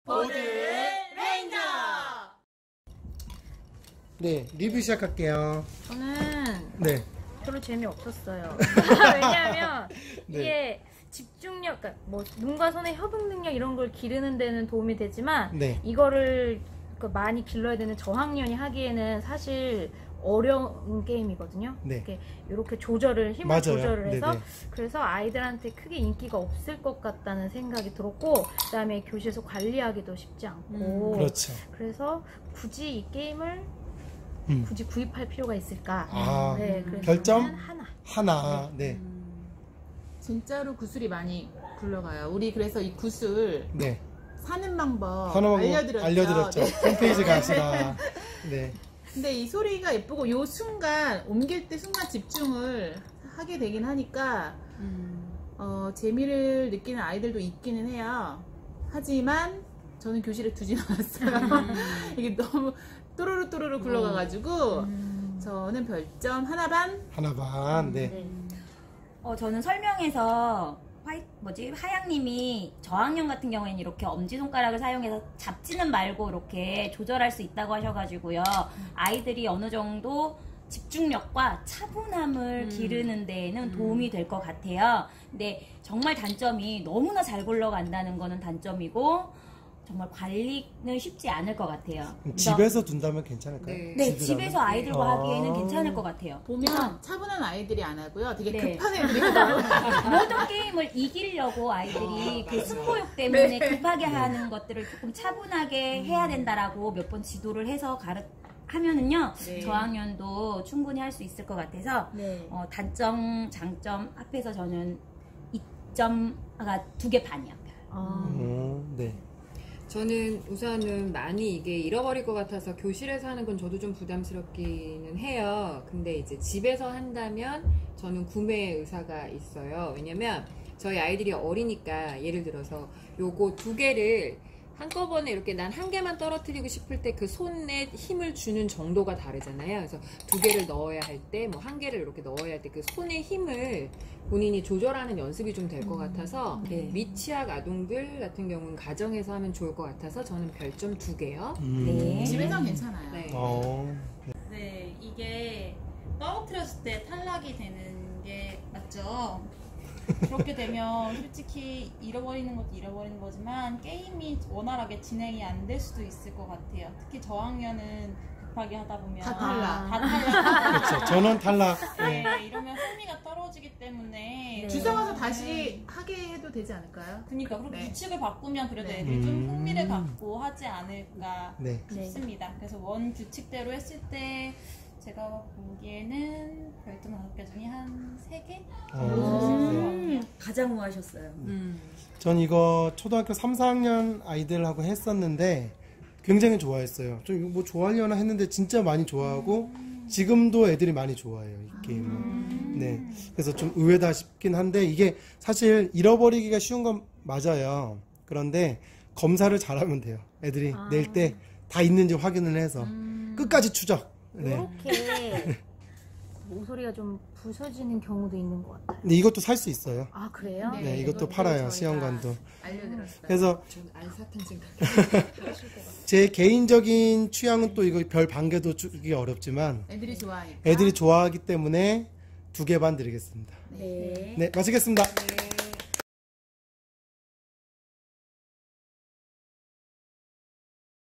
보드 레인저! 네, 리뷰 시작할게요. 저는 네. 별로 재미없었어요. 왜냐하면 네. 이게 집중력, 그러니까 뭐 눈과 손의 협응 능력 이런 걸 기르는 데는 도움이 되지만 네. 이거를 많이 길러야 되는 저학년이 하기에는 사실 어려운 게임이거든요. 네. 이렇게 조절을 힘을 맞아요. 조절을 해서 네네. 그래서 아이들한테 크게 인기가 없을 것 같다는 생각이 들었고, 그다음에 교실에서 관리하기도 쉽지 않고 그렇죠. 그래서 굳이 이 게임을 굳이 구입할 필요가 있을까? 아, 네, 그래서 별점? 저는 하나. 하나. 네. 진짜로 구슬이 많이 굴러가요. 우리 그래서 이 구슬 네. 사는 방법 하나만 알려드렸죠. 네. 홈페이지 가시라. 네. 근데 이 소리가 예쁘고 요 순간 옮길 때 순간 집중을 하게 되긴 하니까 재미를 느끼는 아이들도 있기는 해요. 하지만 저는 교실에 두진 않았어요. 이게 너무 또르르 또르르 굴러가가지고 저는 별점 하나 반. 하나 반. 네. 저는 설명에서 하양님이 저학년 같은 경우에는 이렇게 엄지손가락을 사용해서 잡지는 말고 이렇게 조절할 수 있다고 하셔가지고요. 아이들이 어느 정도 집중력과 차분함을 기르는 데에는 도움이 될 것 같아요. 근데 정말 단점이 너무나 잘 굴러간다는 거는 단점이고, 정말 관리는 쉽지 않을 것 같아요. 집에서 둔다면 괜찮을까요? 네, 집에서 아이들과 하기에는 괜찮을 것 같아요. 보면 차분한 아이들이 안 하고요. 되게 네. 급한 애들이 하고 모든 게임을 이기려고 아이들이 그 승부욕 때문에 급하게 하는 것들을 조금 차분하게 해야 된다라고 몇 번 지도를 해서 하면은요, 네. 저학년도 충분히 할 수 있을 것 같아서 네. 단점, 장점 합해서 저는 2점가 2개 반이요. 네. 저는 우선은 많이 이게 잃어버릴 것 같아서 교실에서 하는 건 저도 좀 부담스럽기는 해요. 근데 이제 집에서 한다면 저는 구매 의사가 있어요. 왜냐면 저희 아이들이 어리니까 예를 들어서 요거 2개를 한꺼번에 이렇게 난 1개만 떨어뜨리고 싶을 때 그 손에 힘을 주는 정도가 다르잖아요. 그래서 2개를 넣어야 할 때, 뭐 1개를 이렇게 넣어야 할 때 그 손의 힘을 본인이 조절하는 연습이 좀 될 것 같아서 미취학 아동들 같은 경우는 가정에서 하면 좋을 것 같아서 저는 별점 2개요. 네. 집에서는 괜찮아요. 네. 네, 이게 떨어뜨렸을 때 탈락이 되는 게 맞죠? 그렇게 되면 솔직히 잃어버리는 것도 잃어버리는 거지만 게임이 원활하게 진행이 안 될 수도 있을 것 같아요. 특히 저학년은 급하게 하다 보면 다 탈락. 다 탈락. 그렇죠. 저는 탈락. 네, 이러면 흥미가 떨어지기 때문에 주워 와서 다시 하게 해도 되지 않을까요? 그러니까 그렇게 네. 규칙을 바꾸면 그래도 네. 애들이 좀 흥미를 갖고 하지 않을까 네. 싶습니다. 그래서 원 규칙대로 했을 때 제가 보기에는 별점 5개 중에 한 3개? 네. 가장 우아하셨어요. 전 이거 초등학교 3, 4학년 아이들하고 했었는데 굉장히 좋아했어요. 좀 이거 뭐 좋아하려나 했는데 진짜 많이 좋아하고 지금도 애들이 많이 좋아해요, 이 게임을. 네. 그래서 좀 의외다 싶긴 한데 이게 사실 잃어버리기가 쉬운 건 맞아요. 그런데 검사를 잘하면 돼요. 애들이 낼 때 다 있는지 확인을 해서 끝까지 추적. 네. 이렇게 모서리가 좀 부서지는 경우도 있는 것 같아요. 근데 이것도 살 수 있어요. 아, 그래요? 네, 이것도 팔아요, 저희가 시험관도. 알려드렸어요. 그래서 저는 알사탕 생각. 제 개인적인 취향은 또 이거 별 반개도 주기 어렵지만 애들이 좋아하니까. 애들이 좋아하기 때문에 2개 반 드리겠습니다. 네. 네, 마치겠습니다. 네.